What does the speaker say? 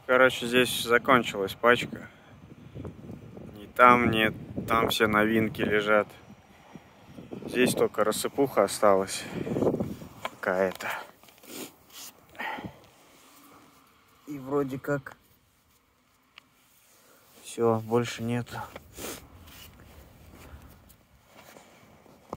Короче, здесь закончилась пачка. Ни там нет, там все новинки лежат. Здесь только рассыпуха осталась какая-то. И вроде как все, больше нету.